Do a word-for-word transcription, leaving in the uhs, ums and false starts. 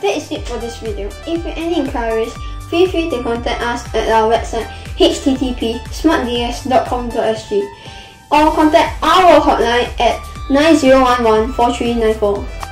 that is it for this video. If you have any inquiries, feel free to contact us at our website h t t p smart d s dot com dot s g or contact our hotline at nine zero one one four three nine four.